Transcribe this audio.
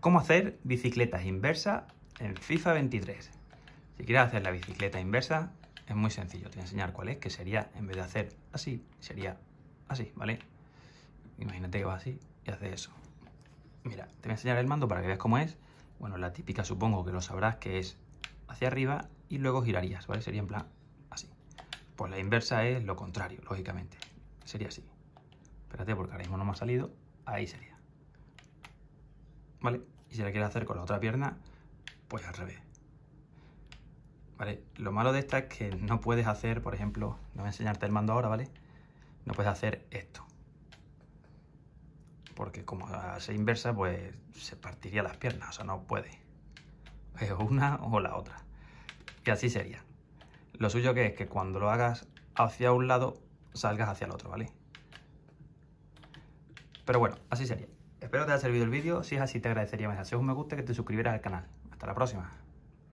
¿Cómo hacer bicicletas inversas en FIFA 23? Si quieres hacer la bicicleta inversa, es muy sencillo. Te voy a enseñar cuál es, que sería, en vez de hacer así, sería así, ¿vale? Imagínate que vas así y haces eso. Mira, te voy a enseñar el mando para que veas cómo es. Bueno, la típica supongo que lo sabrás, que es hacia arriba y luego girarías, ¿vale? Sería en plan así. Pues la inversa es lo contrario, lógicamente. Sería así. Espérate, porque ahora mismo no me ha salido. Ahí sería. ¿Vale? Y si la quieres hacer con la otra pierna, pues al revés. ¿Vale? Lo malo de esta es que no puedes hacer, por ejemplo, no voy a enseñarte el mando ahora, ¿vale? No puedes hacer esto. Porque como se inversa, pues se partiría las piernas, o sea, no puede. Es una o la otra. Y así sería. Lo suyo que es que cuando lo hagas hacia un lado, salgas hacia el otro, ¿vale? Pero bueno, así sería. Espero te haya servido el vídeo. Si es así, te agradecería más hacer un me gusta, que te suscribieras al canal. Hasta la próxima.